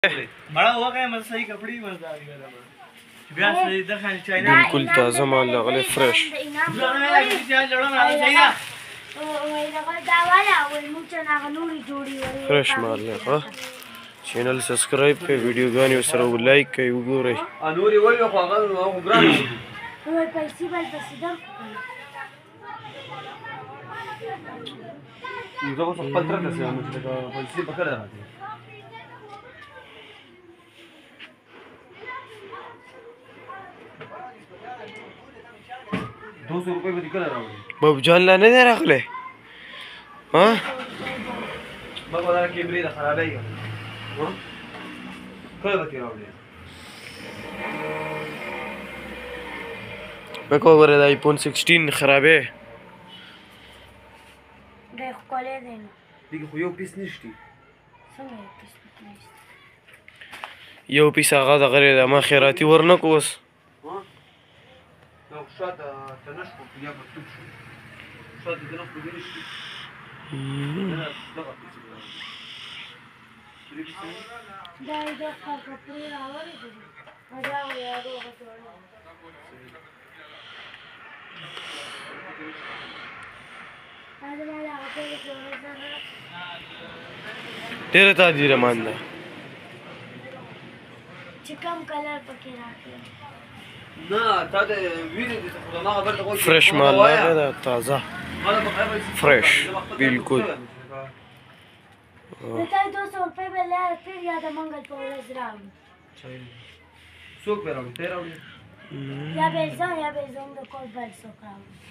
बड़ा हुआ क्या मत सही कपड़ी मत आ गया ब्याह से इधर खाने चाहिए बिल्कुल ताज़ा माल लगले फ्रेश। फ्रेश माल लगा। चैनल सब्सक्राइब पे वीडियो गाने सर लाइक के उगोरे नूरी वली खवागल उग्रान वो पैसे बाल पसीदा मुझे को 15 से मुझे का पैसे पकड़ रहा था 200 रुपए में निकल रहा हूँ बाबू जान लाने दे रखले हाँ बाबू वाला कैमरे खराब है क्या हाँ क्या बता रहा हूँ मैं को बोल रहा iPhone 16 खराब है देख कोले देना देखो खुयो पीस निश्ती सुनो पीस नहीं यो पीस आगाद غير ما خيراتي ورنكوس لو شاد تنشكو يا بتوشو شاد تنشكو بينشتي داي ده كفري راوري دي اجا يا رو तेरे ताजी रमान दा चिकन कलर पके राखे ना ताده वीडियो دي خدا ما خبرت اقول फ्रेश माल लगा ताज़ा फ्रेश बिल्कुल बताइए 200 रुपए में ले फिर याद मंगल पौरस राम سوق بيراوي تيراوي या बेजों तो कोई बल सो